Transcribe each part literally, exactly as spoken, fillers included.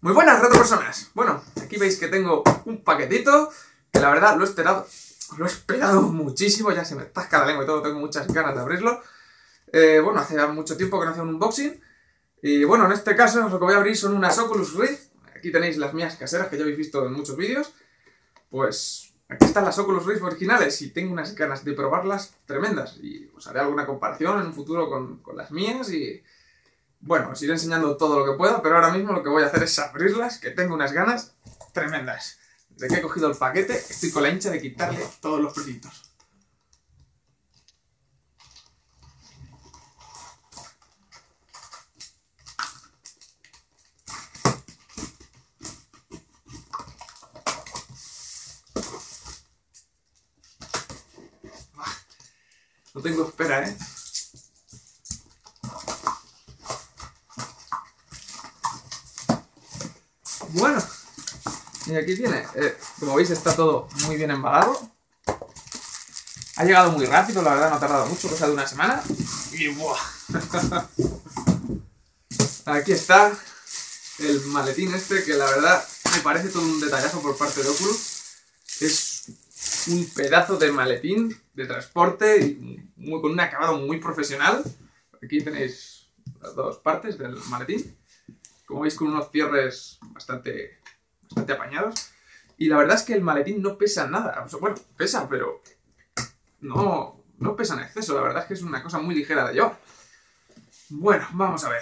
Muy buenas, reto personas. Bueno, aquí veis que tengo un paquetito que la verdad lo he esperado, lo he esperado muchísimo, ya se me tasca la lengua y todo, tengo muchas ganas de abrirlo. Eh, bueno, hace ya mucho tiempo que no hacía un unboxing. Y bueno, en este caso lo que voy a abrir son unas Oculus Rift. Aquí tenéis las mías caseras que ya habéis visto en muchos vídeos. Pues aquí están las Oculus Rift originales y tengo unas ganas de probarlas tremendas. Y os haré alguna comparación en un futuro con, con las mías y... bueno, os iré enseñando todo lo que pueda, pero ahora mismo lo que voy a hacer es abrirlas, que tengo unas ganas tremendas. Desde que he cogido el paquete, estoy con la hincha de quitarle todos los precios. No tengo espera, ¿eh? Bueno, y aquí viene, eh, como veis está todo muy bien embalado. Ha llegado muy rápido, la verdad no ha tardado mucho, cosa de una semana. Y ¡buah! Aquí está el maletín este, que la verdad me parece todo un detallazo por parte de Oculus. Es un pedazo de maletín de transporte y muy, con un acabado muy profesional. Aquí tenéis las dos partes del maletín. Como veis, con unos cierres bastante, bastante apañados. Y la verdad es que el maletín no pesa nada. O sea, bueno, pesa, pero no, no pesa en exceso. La verdad es que es una cosa muy ligera de llevar. Bueno, vamos a ver.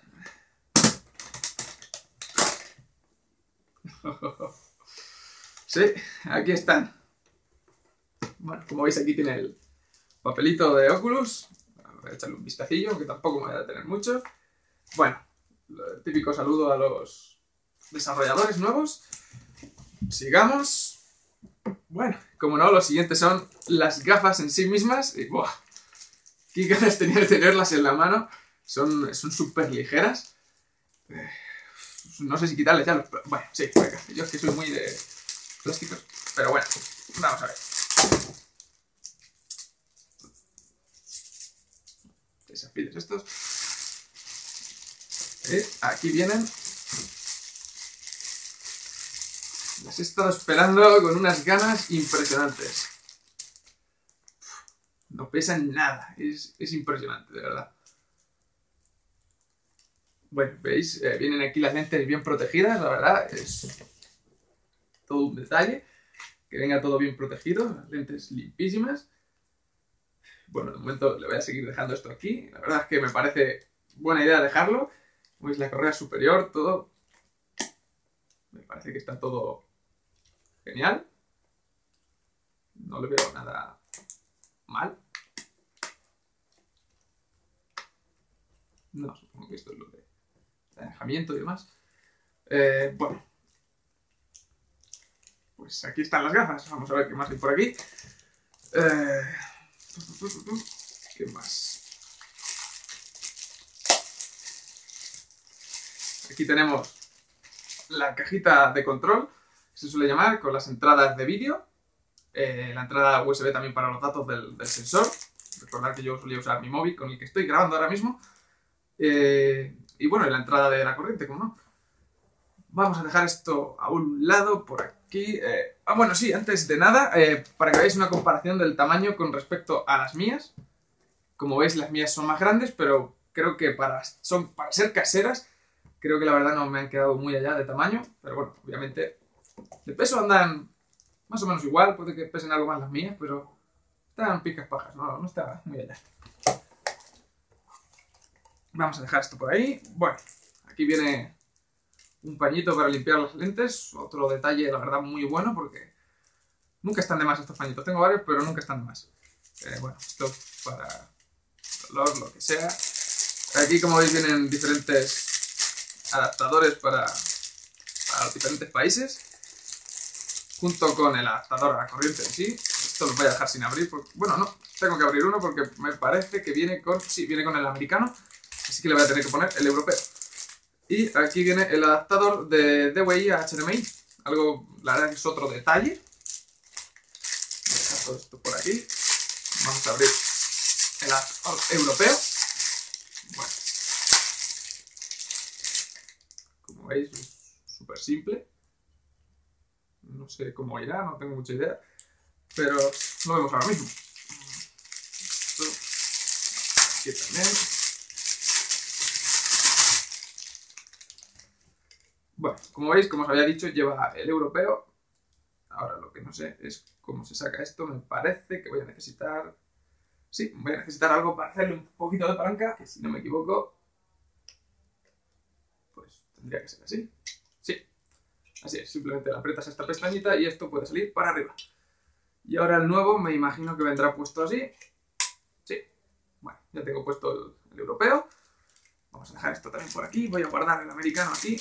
Sí, aquí están. Bueno, como veis, aquí tiene el papelito de Oculus. Voy a echarle un vistacillo, que tampoco me voy a detener mucho. Bueno. El típico saludo a los desarrolladores nuevos. Sigamos. Bueno, como no, los siguientes son las gafas en sí mismas. Y ¡buah! Qué ganas tenía de tenerlas en la mano. Son son súper ligeras. Eh, no sé si quitarles ya los... Bueno, sí, venga. Yo es que soy muy de plásticos. Pero bueno, vamos a ver. Desafíos estos. Eh, aquí vienen. Las he estado esperando con unas ganas impresionantes. No pesan nada. Es, es impresionante, de verdad. Bueno, veis, eh, vienen aquí las lentes bien protegidas, la verdad. Es todo un detalle. Que venga todo bien protegido. Las lentes limpísimas. Bueno, de momento le voy a seguir dejando esto aquí. La verdad es que me parece buena idea dejarlo. Veis la correa superior, todo. Me parece que está todo genial. No le veo nada mal. No, supongo que esto es lo de alejamiento y demás. Eh, bueno. Pues aquí están las gafas. Vamos a ver qué más hay por aquí. Eh, ¿Qué más? Aquí tenemos la cajita de control, que se suele llamar, con las entradas de vídeo, eh, la entrada U S B también para los datos del, del sensor. Recordad que yo solía usar mi móvil con el que estoy grabando ahora mismo. Eh, y bueno, y la entrada de la corriente, como no. Vamos a dejar esto a un lado, por aquí. Eh, ah, bueno, sí, antes de nada, eh, para que veáis una comparación del tamaño con respecto a las mías. Como veis, las mías son más grandes, pero creo que para, son, para ser caseras, creo que la verdad no me han quedado muy allá de tamaño, pero bueno, obviamente de peso andan más o menos igual, puede que pesen algo más las mías, pero están picas pajas, no, no está muy allá. Vamos a dejar esto por ahí. Bueno, aquí viene un pañito para limpiar las lentes, otro detalle la verdad muy bueno porque nunca están de más estos pañitos, tengo varios pero nunca están de más. Eh, bueno, esto para dolor, lo que sea. Aquí como veis vienen diferentes adaptadores para, para los diferentes países, junto con el adaptador a la corriente en sí. Esto lo voy a dejar sin abrir, porque, bueno, no, tengo que abrir uno porque me parece que viene con, sí, viene con el americano, así que le voy a tener que poner el europeo. Y aquí viene el adaptador de D V I a H D M I, algo, la verdad que es otro detalle. Voy a dejar todo esto por aquí. Vamos a abrir el adaptador europeo. Bueno. Como veis, es súper simple. No sé cómo irá, no tengo mucha idea. Pero lo vemos ahora mismo. Esto, aquí también. Bueno, como veis, como os había dicho, lleva el europeo. Ahora lo que no sé es cómo se saca esto. Me parece que voy a necesitar... Sí, voy a necesitar algo para hacerle un poquito de palanca, que si no me equivoco, pues tendría que ser así. Sí, así es. Simplemente le aprietas esta pestañita y esto puede salir para arriba. Y ahora el nuevo me imagino que vendrá puesto así. Sí, bueno, ya tengo puesto el, el europeo. Vamos a dejar esto también por aquí. Voy a guardar el americano aquí.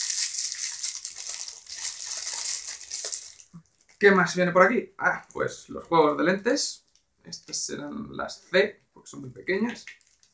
¿Qué más viene por aquí? Ah, pues los juegos de lentes. Estas serán las C, porque son muy pequeñas.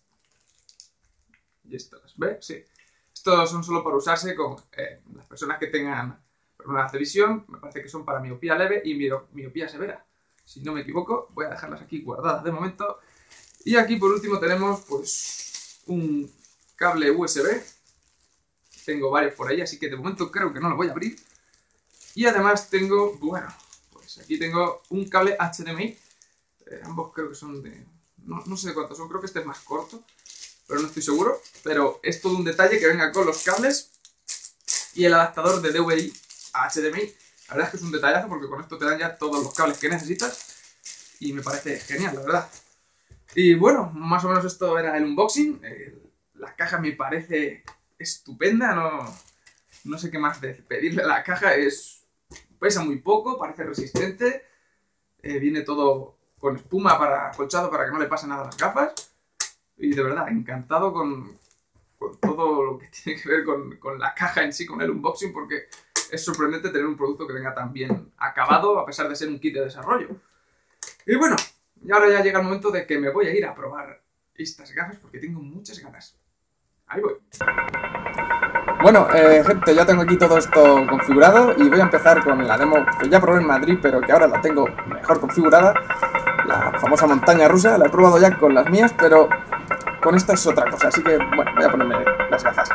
Y estas las B, sí. Estos son solo para usarse con eh, las personas que tengan problemas de visión. Me parece que son para miopía leve y miopía severa. Si no me equivoco, voy a dejarlas aquí guardadas de momento. Y aquí por último tenemos pues un cable U S B. Tengo varios por ahí, así que de momento creo que no lo voy a abrir. Y además tengo, bueno, pues aquí tengo un cable H D M I. Eh, ambos creo que son de... No, no sé de cuántos son, creo que este es más corto, pero no estoy seguro. Pero es todo un detalle que venga con los cables y el adaptador de D V I a H D M I. La verdad es que es un detallazo porque con esto te dan ya todos los cables que necesitas y me parece genial, la verdad. Y bueno, más o menos esto era el unboxing. Eh, la caja me parece estupenda, no, no sé qué más de pedirle a la caja. Es... Pesa muy poco, parece resistente, eh, viene todo con espuma para acolchado para que no le pase nada a las gafas. Y de verdad, encantado con, con todo lo que tiene que ver con, con la caja en sí, con el unboxing, porque es sorprendente tener un producto que venga tan bien acabado, a pesar de ser un kit de desarrollo. Y bueno, y ahora ya llega el momento de que me voy a ir a probar estas gafas, porque tengo muchas ganas. Ahí voy. Bueno, eh, gente, ya tengo aquí todo esto configurado y voy a empezar con la demo que ya probé en Madrid, pero que ahora la tengo mejor configurada. La famosa montaña rusa, la he probado ya con las mías, pero con esta es otra cosa, así que, bueno, voy a ponerme las gafas.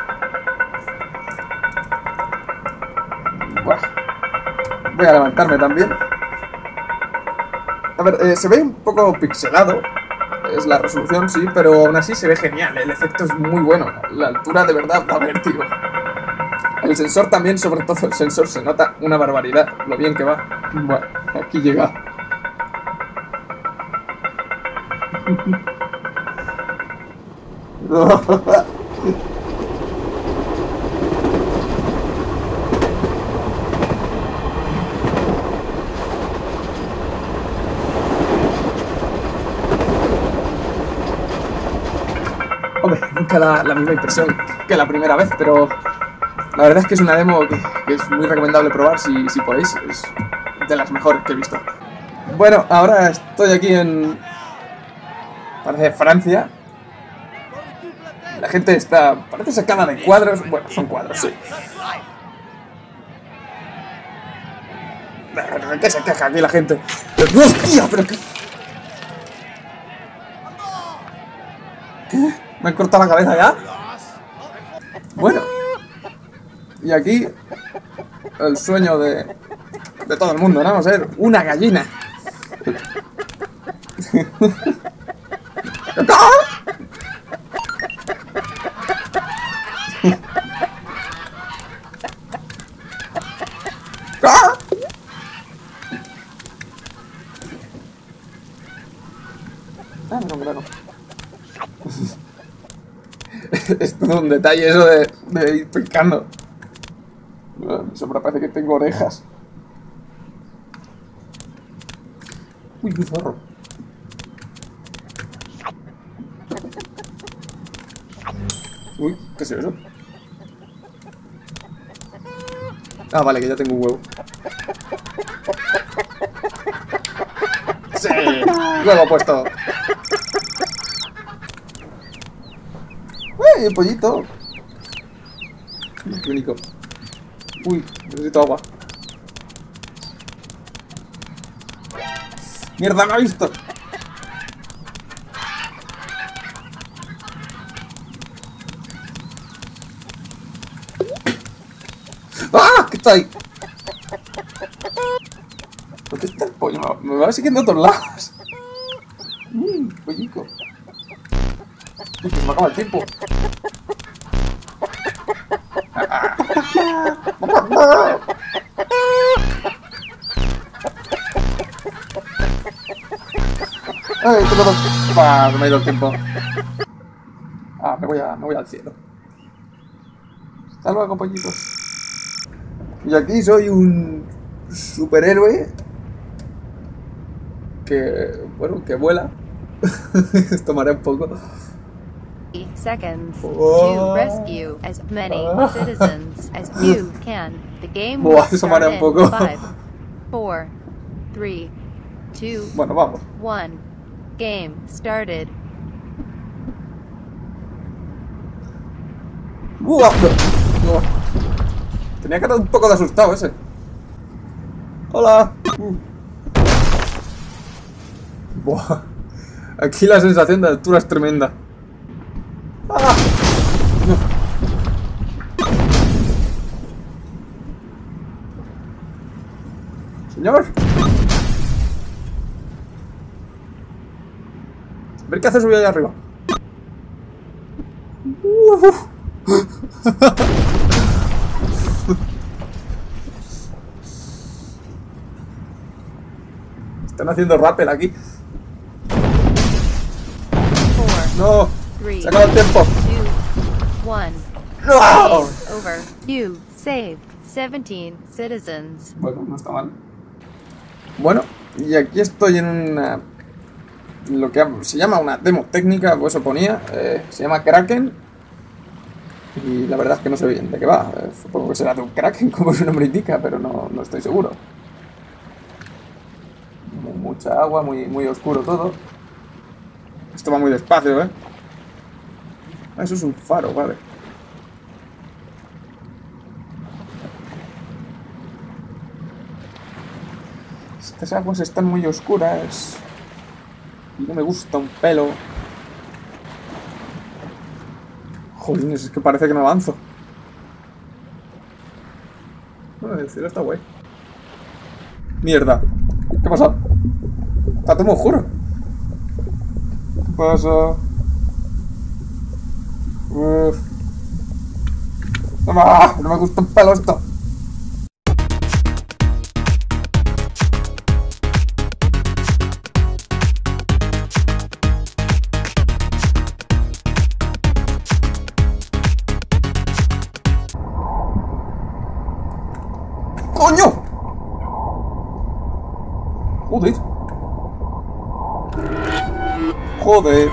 Buah. Voy a levantarme también. A ver, eh, se ve un poco pixelado, es la resolución, sí, pero aún así se ve genial, el efecto es muy bueno, la altura de verdad da vértigo. El sensor también, sobre todo el sensor, se nota una barbaridad, lo bien que va. Bueno, aquí llega. Hombre, nunca da la misma impresión que la primera vez, pero la verdad es que es una demo que, que es muy recomendable probar si, si podéis. Es de las mejores que he visto. Bueno, ahora estoy aquí en... parece Francia. La gente está... parece sacada de cuadros. Bueno, son cuadros, sí. ¿De qué se queja aquí la gente? ¡Hostia! ¿Pero qué? ¿Qué? ¿Me han cortado la cabeza ya? Bueno. Y aquí, el sueño de, de todo el mundo, ¿no? Vamos a ver, una gallina. Ah, no, no, no. Es todo un detalle eso de, de ir picando. Mi sombra parece que tengo orejas. Uy, qué zorro. Uy, ¿qué es eso? Ah, vale, que ya tengo un huevo. ¡Sí! ¡Huevo puesto! ¡Uy, el pollito! Qué único. Uy, necesito agua. ¡Mierda, me ha visto! ¡Ah! está ahí? ¿Dónde está el pollo? Me va siguiendo a todos lados. Mmm, pollico. Uy, que se me acaba el tiempo. Ay, tengo dos... Ah, se me ha ido el tiempo. Ah, me voy, a, me voy al cielo. Hasta luego, pollitos. Y aquí soy un superhéroe que, bueno, que vuela. Tomaré un poco. Seconds Oh. to rescue as many citizens as you can. The game Buah, will eso start marea un in poco. five, four, three, two, Bueno, vamos. one. Game started. Buah, no. Tenía cara un poco de asustado ese. Hola. Uh. Buah. Aquí la sensación de altura es tremenda. ¡Ah! No. Señor. A ver qué hace subir allá arriba. Uh. Están haciendo rappel aquí. Four, No. three, Se acaba el tiempo. two, one. No. Game over. You saved seventeen citizens. Bueno, no está mal. Bueno, y aquí estoy en una... lo que se llama una demo técnica, pues eso ponía. Eh, se llama Kraken. Y la verdad es que no sé bien de qué va. Eh, supongo que será de un Kraken, como su nombre indica, pero no, no estoy seguro. Mucha agua, muy, muy oscuro todo. Esto va muy despacio, ¿eh? Ah, eso es un faro, vale. Estas aguas están muy oscuras. Y no me gusta un pelo. Joder, es que parece que no avanzo. Bueno, el cielo está guay. Mierda. ¿Qué pasa? Está todo muy oscuro. ¿Qué pasa? Uf. ¡Ah! No me gusta un pelo esto. ¡Coño! Joder. Joder.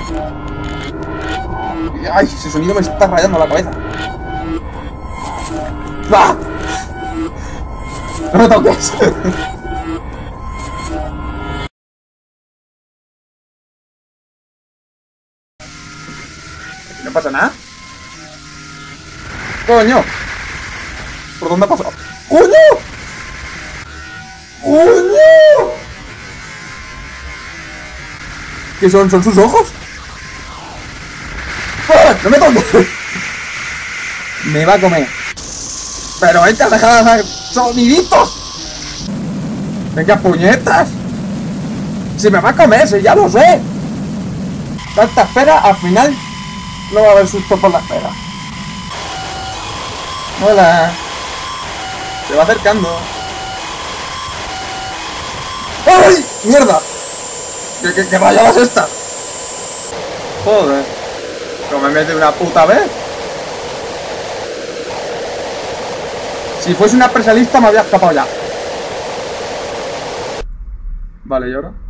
Ay, ese sonido me está rayando la cabeza. ¡Ah! ¡No me toques! ¿No pasa nada? ¡Coño! ¿Por dónde ha pasado? ¡Coño! ¡Coño! ¿Qué son? ¿Son sus ojos? ¡Ah! ¡No me toques! Me va a comer. Pero hay que dejar de hacer soniditos. Venga, puñetas. Si me va a comer, si ya lo sé. Tanta espera, al final no va a haber susto por la espera. Hola. Se va acercando. ¡Ay! ¡Mierda! ¿Qué, qué, qué rayadas es esta? Joder. ¿No me mete una puta vez? Si fuese una presa lista me había escapado ya. Vale, ¿y ahora?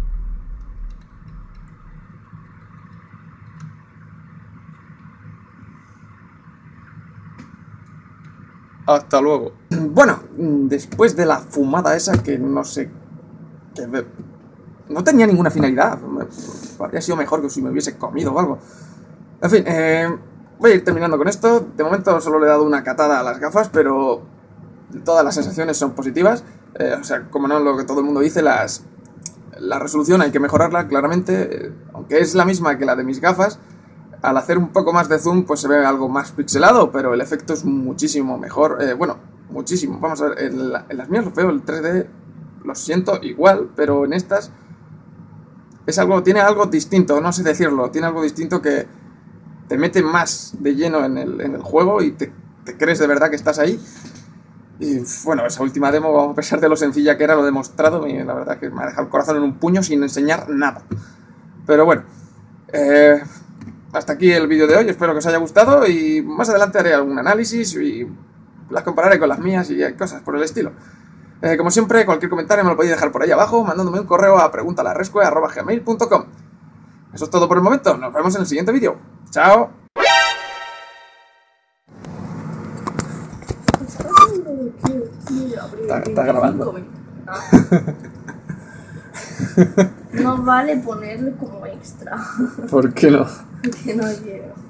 Hasta luego. Bueno, después de la fumada esa que no sé... que me, no tenía ninguna finalidad. Me, habría sido mejor que si me hubiese comido o algo. En fin, eh, voy a ir terminando con esto. De momento solo le he dado una catada a las gafas, pero todas las sensaciones son positivas. Eh, o sea, como no, lo que todo el mundo dice, las, la resolución hay que mejorarla, claramente. Eh, aunque es la misma que la de mis gafas, al hacer un poco más de zoom, pues se ve algo más pixelado, pero el efecto es muchísimo mejor. Eh, bueno, muchísimo. Vamos a ver, en, la, en las mías lo veo el tres D, lo siento igual, pero en estas es algo, tiene algo distinto, no sé decirlo, tiene algo distinto que te mete más de lleno en el, en el juego y te, te crees de verdad que estás ahí. Y bueno, esa última demo, a pesar de lo sencilla que era, lo he demostrado, y la verdad que me ha dejado el corazón en un puño sin enseñar nada. Pero bueno, eh, hasta aquí el vídeo de hoy, espero que os haya gustado y más adelante haré algún análisis y las compararé con las mías y cosas por el estilo. Eh, como siempre, cualquier comentario me lo podéis dejar por ahí abajo, mandándome un correo a preguntalarescue arroba gmail punto com. Eso es todo por el momento, nos vemos en el siguiente vídeo. ¡Chao! Está, está grabando. No vale ponerle como extra. ¿Por qué no? Que no quiero.